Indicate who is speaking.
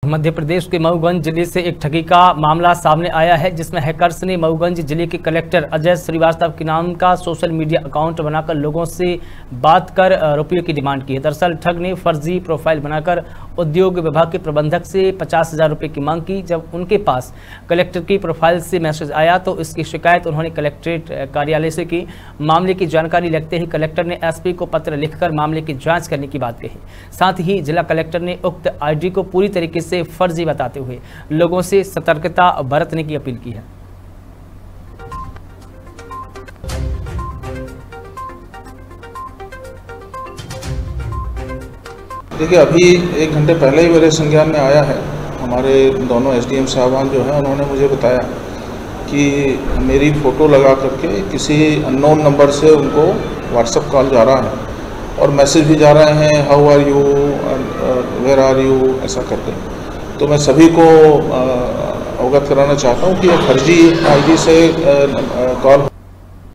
Speaker 1: मध्य प्रदेश के मऊगंज जिले से एक ठगी का मामला सामने आया है, जिसमें हैकर्स ने मऊगंज जिले के कलेक्टर अजय श्रीवास्तव के नाम का सोशल मीडिया अकाउंट बनाकर लोगों से बात कर रुपये की डिमांड की है। दरअसल ठग ने फर्जी प्रोफाइल बनाकर उद्योग विभाग के प्रबंधक से 50,000 रुपये की मांग की। जब उनके पास कलेक्टर की प्रोफाइल से मैसेज आया तो इसकी शिकायत उन्होंने कलेक्ट्रेट कार्यालय से की। मामले की जानकारी लगते ही कलेक्टर ने एसपी को पत्र लिखकर मामले की जाँच करने की बात कही। साथ ही जिला कलेक्टर ने उक्त आईडी को पूरी तरीके से फर्जी बताते हुए लोगों से सतर्कता बरतने की अपील की है।
Speaker 2: देखिए, अभी 1 घंटे पहले ही मेरे संज्ञान में आया है। हमारे दोनों एसडीएम साहबान जो हैं उन्होंने मुझे बताया कि मेरी फ़ोटो लगा करके किसी अननोन नंबर से उनको व्हाट्सएप कॉल जा रहा है और मैसेज भी जा रहे हैं, how are you, where are you, ऐसा करके। तो मैं सभी को अवगत कराना चाहता हूँ कि ये फर्जी आईडी से कॉल